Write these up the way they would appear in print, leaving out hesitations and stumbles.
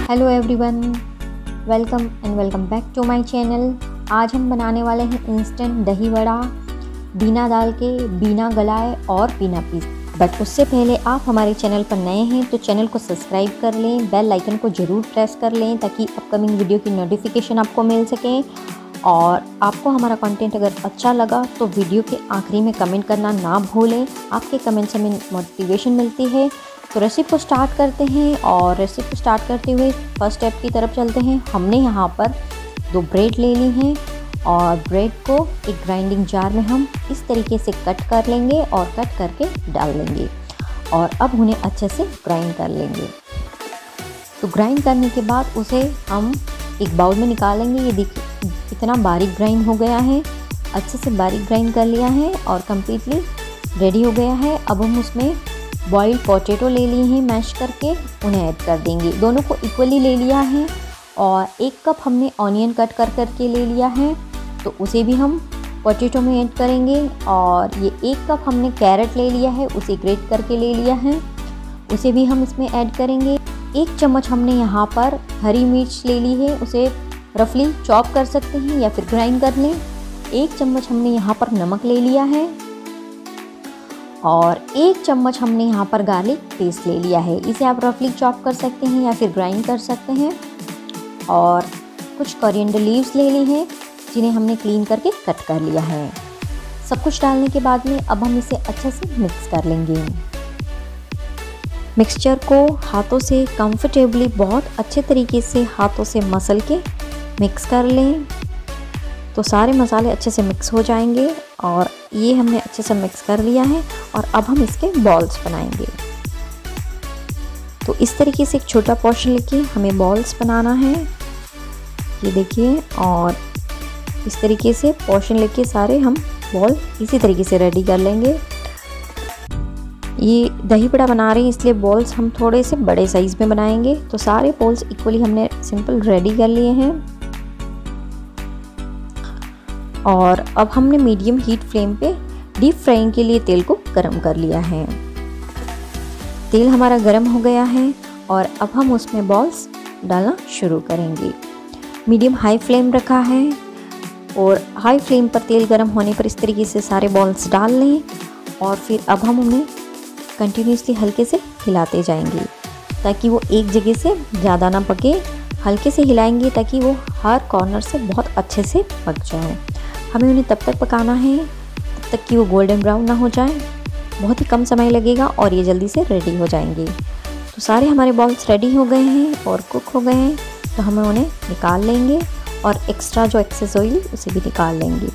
Hello everyone, welcome and welcome back to my channel. आज हम बनाने वाले हैं इंस्टेंट दही वड़ा, बिना दाल के, बिना गलाए और बिना पीस। बट उससे पहले आप हमारे चैनल पर नए हैं तो चैनल को सब्सक्राइब कर लें, बेल आइकन को ज़रूर प्रेस कर लें ताकि अपकमिंग वीडियो की नोटिफिकेशन आपको मिल सके। और आपको हमारा कंटेंट अगर अच्छा लगा तो वीडियो के आखिरी में कमेंट करना ना भूलें। आपके कमेंट से हमें मोटिवेशन मिलती है। तो रेसिपी को स्टार्ट करते हैं और रेसिपी को स्टार्ट करते हुए फर्स्ट स्टेप की तरफ चलते हैं। हमने यहाँ पर 2 ब्रेड ले ली हैं और ब्रेड को एक ग्राइंडिंग जार में हम इस तरीके से कट कर लेंगे और कट करके डाल लेंगे और अब उन्हें अच्छे से ग्राइंड कर लेंगे। तो ग्राइंड करने के बाद उसे हम एक बाउल में निकालेंगे। ये देखिए इतना बारीक ग्राइंड हो गया है, अच्छे से बारीक ग्राइंड कर लिया है और कम्प्लीटली रेडी हो गया है। अब हम उसमें बॉइल्ड पोटैटो ले लिए हैं, मैश करके उन्हें ऐड कर देंगे। दोनों को इक्वली ले लिया है और 1 कप हमने ऑनियन कट कर करके ले लिया है तो उसे भी हम पोटैटो में ऐड करेंगे। और ये 1 कप हमने कैरेट ले लिया है, उसे ग्रेट करके ले लिया है, उसे भी हम इसमें ऐड करेंगे। 1 चम्मच हमने यहाँ पर हरी मिर्च ले ली है, उसे रफली चॉप कर सकते हैं या फिर ग्राइंड कर लें। 1 चम्मच हमने यहाँ पर नमक ले लिया है और 1 चम्मच हमने यहाँ पर गार्लिक पेस्ट ले लिया है। इसे आप रफली चॉप कर सकते हैं या फिर ग्राइंड कर सकते हैं। और कुछ कोरिएंडर लीव्स ले ली हैं जिन्हें हमने क्लीन करके कट कर लिया है। सब कुछ डालने के बाद में अब हम इसे अच्छे से मिक्स कर लेंगे। मिक्सचर को हाथों से कंफर्टेबली बहुत अच्छे तरीके से हाथों से मसल के मिक्स कर लें तो सारे मसाले अच्छे से मिक्स हो जाएंगे। और ये हमने अच्छे से मिक्स कर लिया है और अब हम इसके बॉल्स बनाएंगे। तो इस तरीके से एक छोटा पोर्शन लेके हमें बॉल्स बनाना है, ये देखिए। और इस तरीके से पोर्शन लेके सारे हम बॉल इसी तरीके से रेडी कर लेंगे। ये दही बड़ा बना रहे हैं इसलिए बॉल्स हम थोड़े से बड़े साइज़ में बनाएंगे। तो सारे बॉल्स इक्वली हमने सिंपल रेडी कर लिए हैं। और अब हमने मीडियम हीट फ्लेम पे डीप फ्राइंग के लिए तेल को गरम कर लिया है। तेल हमारा गरम हो गया है और अब हम उसमें बॉल्स डालना शुरू करेंगे। मीडियम हाई फ्लेम रखा है और हाई फ्लेम पर तेल गरम होने पर इस तरीके से सारे बॉल्स डाल लें और फिर अब हम उन्हें कंटिन्यूसली हल्के से हिलाते जाएंगे ताकि वो एक जगह से ज़्यादा ना पके। हल्के से हिलाएंगे ताकि वो हर कॉर्नर से बहुत अच्छे से पक जाए। हमें उन्हें तब तक पकाना है तब तक कि वो गोल्डन ब्राउन ना हो जाए। बहुत ही कम समय लगेगा और ये जल्दी से रेडी हो जाएंगे। तो सारे हमारे बॉल्स रेडी हो गए हैं और कुक हो गए हैं तो हम उन्हें निकाल लेंगे और एक्स्ट्रा जो एक्सेस ऑयल उसे भी निकाल लेंगे।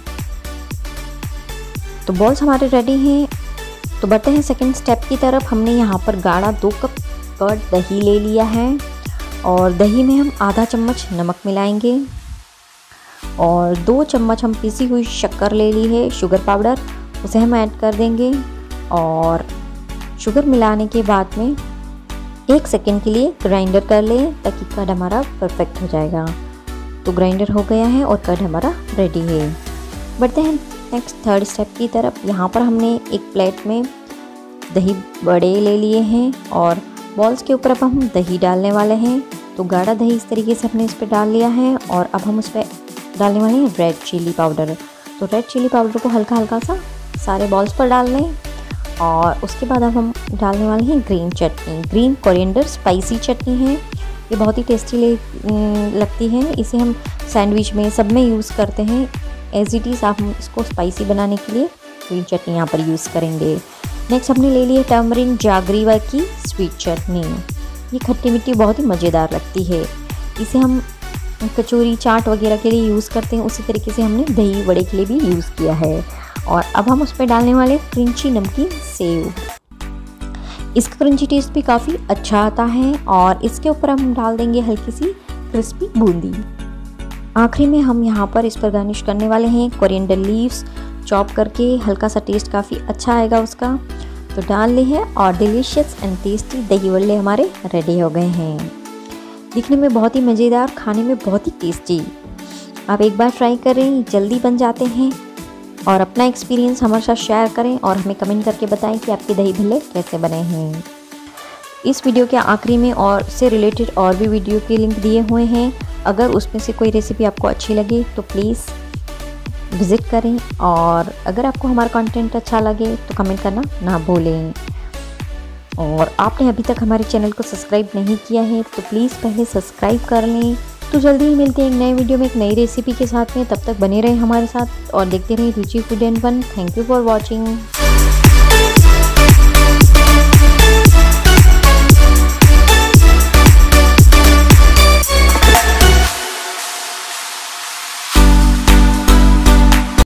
तो बॉल्स हमारे रेडी हैं। तो बढ़ते हैं सेकंड स्टेप की तरफ। हमने यहाँ पर गाढ़ा 2 कप कर्ड दही ले लिया है और दही में हम आधा चम्मच नमक मिलाएंगे और 2 चम्मच हम पीसी हुई शक्कर ले ली है, शुगर पाउडर, उसे हम ऐड कर देंगे। और शुगर मिलाने के बाद में 1 सेकेंड के लिए ग्राइंडर कर लें ताकि कर्ड हमारा परफेक्ट हो जाएगा। तो ग्राइंडर हो गया है और कर्ड हमारा रेडी है। बढ़ते हैं नेक्स्ट थर्ड स्टेप की तरफ। यहाँ पर हमने एक प्लेट में दही बड़े ले लिए हैं और बॉल्स के ऊपर अब हम दही डालने वाले हैं। तो गाढ़ा दही इस तरीके से हमने इस पर डाल लिया है और अब हम उस पर डालने वाले हैं रेड चिली पाउडर। तो रेड चिली पाउडर को हल्का हल्का सा सारे बॉल्स पर डाल लें। और उसके बाद अब हम डालने वाले हैं green chutney, green coriander spicy chutney है। ये बहुत ही टेस्टी लगती है। इसे हम सैंडविच में सब में यूज़ करते हैं। एज इट इज़ आप इसको स्पाइसी बनाने के लिए ग्रीन चटनी यहाँ पर यूज़ करेंगे। नेक्स्ट हमने ले लिया टर्मरिन जागरीवा की स्वीट चटनी। ये खट्टी मिट्टी बहुत ही मज़ेदार लगती है। इसे हम कचौरी चाट वगैरह के लिए यूज़ करते हैं, उसी तरीके से हमने दही बड़े के लिए भी यूज़ किया है। और अब हम उस पर डालने वाले क्रंची नमकीन सेव। इसका क्रंची टेस्ट भी काफ़ी अच्छा आता है। और इसके ऊपर हम डाल देंगे हल्की सी क्रिस्पी बूंदी। आखिरी में हम यहाँ पर इस पर गार्निश करने वाले हैं कोरिएंडर लीव्स चॉप करके। हल्का सा टेस्ट काफ़ी अच्छा आएगा उसका। तो डाल ले हैं और डिलीशियस एंड टेस्टी दही वड़े हमारे रेडी हो गए हैं। दिखने में बहुत ही मज़ेदार, खाने में बहुत ही टेस्टी। आप एक बार ट्राई करें, जल्दी बन जाते हैं। और अपना एक्सपीरियंस हमारे साथ शेयर करें और हमें कमेंट करके बताएं कि आपके दही भल्ले कैसे बने हैं। इस वीडियो के आखिरी में और से रिलेटेड और भी वीडियो के लिंक दिए हुए हैं। अगर उसमें से कोई रेसिपी आपको अच्छी लगे तो प्लीज़ विज़िट करें, और अगर आपको हमारा कंटेंट अच्छा लगे तो कमेंट करना ना भूलें। और आपने अभी तक हमारे चैनल को सब्सक्राइब नहीं किया है तो प्लीज़ पहले सब्सक्राइब कर लें। तो जल्दी ही मिलते हैं एक नए वीडियो में एक नई रेसिपी के साथ में। तब तक बने रहें हमारे साथ और देखते रहें Ruchi food and fun. Thank you for watching.